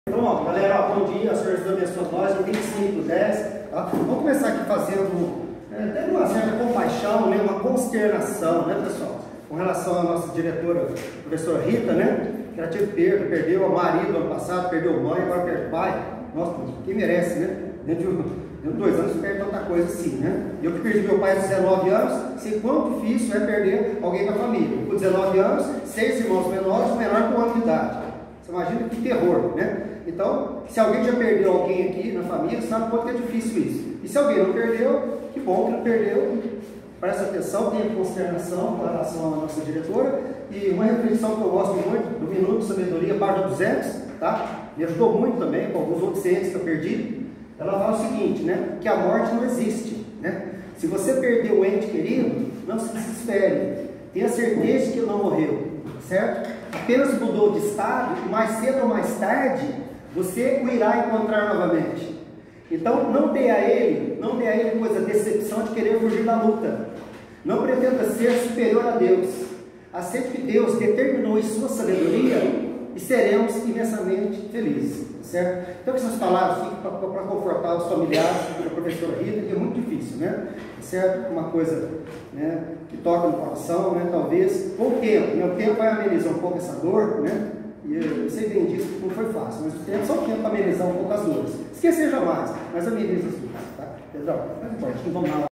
Então, ó, galera, ó, bom dia, Senhor Jesus abençoe nós, no 25/10, tá? Vamos começar aqui fazendo tendo uma certa compaixão, né, uma consternação, né, pessoal, com relação à nossa diretora, a professora Rita, né, que ela teve perda, perdeu o marido ano passado, perdeu mãe, agora perde pai. Nossa, quem merece, né? Dentro de 2 anos perde tanta coisa assim, né? Eu que perdi meu pai aos 19 anos, sei quão difícil é perder alguém da família. Com 19 anos, 6 irmãos menores, o menor com 1 ano de idade. Você imagina que terror, né? Então, se alguém já perdeu alguém aqui na família, sabe quanto que é difícil isso. E se alguém não perdeu, que bom que não perdeu. Presta atenção, tenha consternação com relação à nossa diretora. E uma reflexão que eu gosto muito, do Minuto de Sabedoria, página 200, tá? Me ajudou muito também com alguns outros entes que eu perdi. Ela fala o seguinte, né? Que a morte não existe, né? Se você perdeu um ente querido, não se desespere. Tenha certeza de que ele não morreu, certo? Apenas mudou de estado e mais cedo ou mais tarde você o irá encontrar novamente. Então não dê a ele coisa decepção de querer fugir da luta. Não pretenda ser superior a Deus. Aceite que Deus determinou em sua sabedoria e seremos imensamente felizes, certo? Então essas palavras ficam para confortar os familiares da professora Rita, que é muito difícil, né? Certo? Uma coisa, né, que toca no coração, né? Talvez com o tempo, né? O tempo vai amenizar um pouco essa dor, né? E eu sei bem disso, que não foi fácil, mas o tempo só o tempo para amenizar um pouco as dores. Esquecer jamais, mas ameniza as dores, tá? Pedrão, vamos lá.